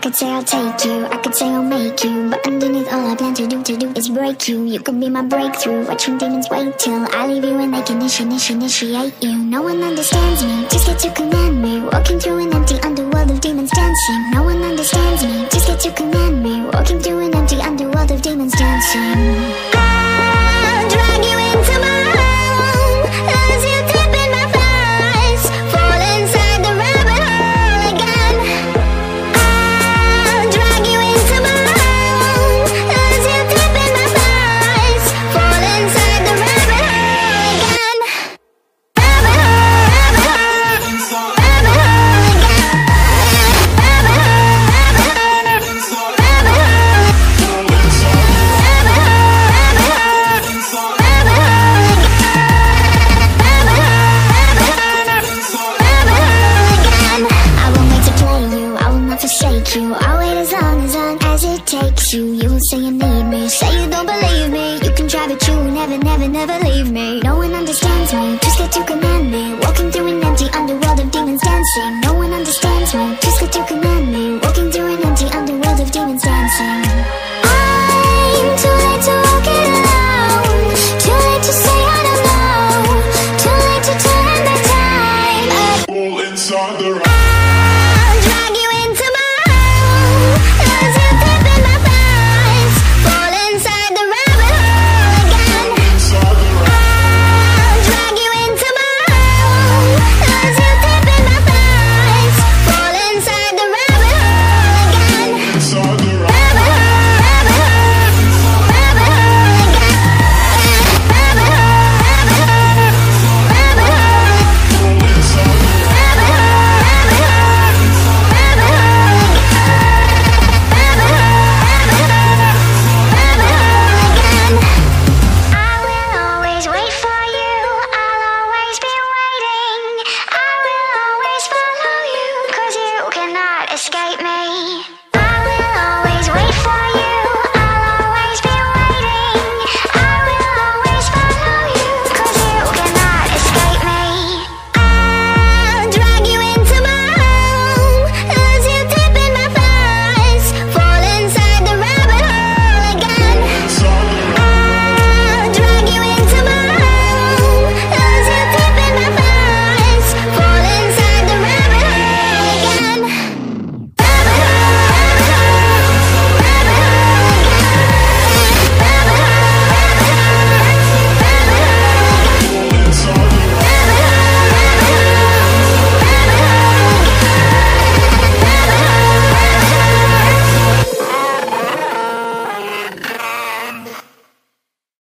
could say I'll take you, I could say I'll make you, but underneath all I plan to do is break you. You could be my breakthrough, watching demons wait till I leave you and they can initiate you. No one understands me, just get to command me, walking through an empty underworld of demons dancing. No one understands me, just get to command me, walking through an empty underworld of demons dancing. I'll drag you into my home, as you dip in my thighs, fall inside the rabbit hole again. I'll drag you into my home, as you dip in my thighs, fall inside the rabbit hole again. Rabbit hole, rabbit hole, rabbit hole again. Rabbit hole, rabbit hole, rabbit hole, rabbit hole, forsake you, I'll wait as long as it takes you. You will say you need me, say you don't believe me. You can try but you will never leave me. No one understands me, just get to command me, walking through an empty underworld of demons dancing. No one understands me,